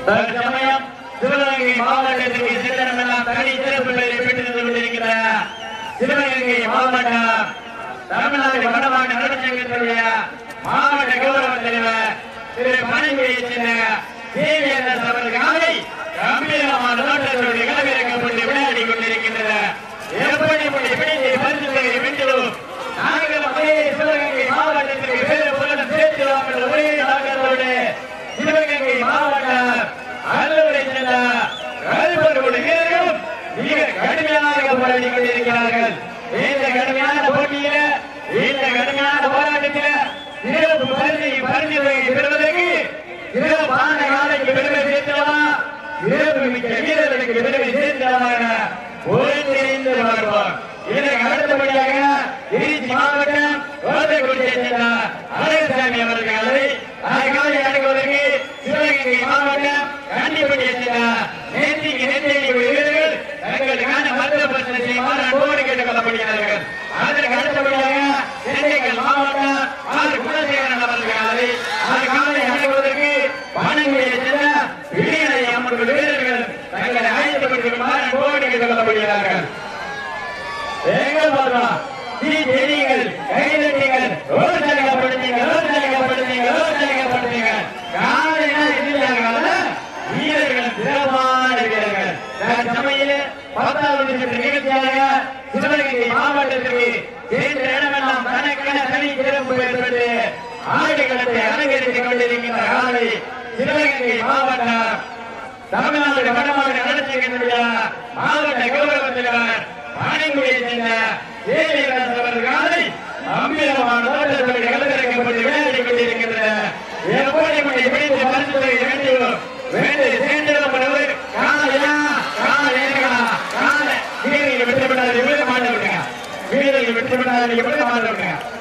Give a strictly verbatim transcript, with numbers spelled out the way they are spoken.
தற்சமயம் சிவகங்கை மாவட்டத்திற்கு சிறமெல்லாம் தனி சிறப்பு பெயரை பெற்றுத் கொண்டிருக்கிற சிவகங்கை மாவட்டம் தமிழ்நாடு வடமாநில நலச்சங்கத்துடைய மாவட்ட கௌரவ தலைவர் திரு மணிமுடியை சேர்ந்த தேவியரசு அவர்களை கம்பீரமான நோட்டத்தோடு களமிறக்கப்பட்டு விளையாடி கொண்டிருக்கின்றன. எப்படி பிடித்து பரிசுகளை வென்றோம் நாங்கள் ஒரே சிவகங்கை மாவட்டத்திற்கு பேரு புகழ் சேர்த்து வாங்கள் ஒரே நாங்களோடு சிவகங்கை மாவட்டம் அல்லூரை சேர்ந்த கல்பொருள் வீரர்களும் மிக கடுமையாக போராடி கொண்டிருக்கிறார்கள். இந்த கடுமையான போட்டியில இந்த கடுமையான போராட்டத்தில் சிறப்பு பரிசை பரிசுகளை பெறுவதற்கு சிறப்பான காலைக்கு பெருமை சேர்த்தவா சிறப்பு மிக்க வீரர்களுக்கு பெருமை சேர்த்தவாக ஒருங்கிணைந்து வருவோம். இதற்கு அடுத்தபடியாக திருச்சி மாவட்டம் கோதைக்குடியை சேர்ந்த அழகசாமி அவர்களை காலை அடங்குவதற்கு சிவகங்கை மாவட்டம் கண்டிப்பட்டியை சேர்ந்த நேர்த்திக்கு நெஞ்செய்தி வீரர்கள் தங்களுக்கான மருத்துவ பிரச்சனை மாநாட்டோடு கேட்டுக் கொள்ளப்படுகிறார்கள். அதற்கு அடுத்தபடியாக சென்னைகள் மாவட்டம் ஆறு குணசேகரன் அவர்களை காலை அடங்குவதற்கு பணங்குடியை சேர்ந்த விடியலை அம்மன் வீரர்கள் தங்களை அழைத்துக் மாநாட்டோடு கேட்டுக் கொள்ளப்படுகிறார்கள். எங்கள் பார்க்கலாம் செய்திகள் கைதட்டிகள் ரோசனைப்படுத்தீங்க ரோசனைப்படுத்தீங்க ரோசனைப்படுத்தீங்க காலையில இல்லையாங்கள வீரர்கள் சிறப்பான வீரர்கள். சமையல் பத்தாவது நிகழ்ச்சியாக சிவகங்கை மாவட்டத்திற்கு சென்ற இடமெல்லாம் தனக்கென தனி சிறப்பு ஏற்பட்டு ஆடுகளத்தை அலங்கரித்துக் கொண்டிருக்கின்ற காலை சிவகங்கை மாவட்டம் தமிழ்நாடு வடமாநில நலச்சங்கத்துடைய மாவட்ட கௌரவ தலைவர் பணங்குடியை சேர்ந்த தேவியரசு அவர்களை அம்பீரமான நோட்டத்தோடு களமிறக்கப்பட்டு விளையாடி கொண்டிருக்கின்றன. எப்படி பிடித்து பரிசுகளை வேண்டும் வேண்டு சேர்ந்தவர் காலையா காலையா காலை வீரர்கள் விட்டுவிடாது விட மாட்டவங்க வீரர்கள் விட்டுவிடாது விட மாட்டவங்க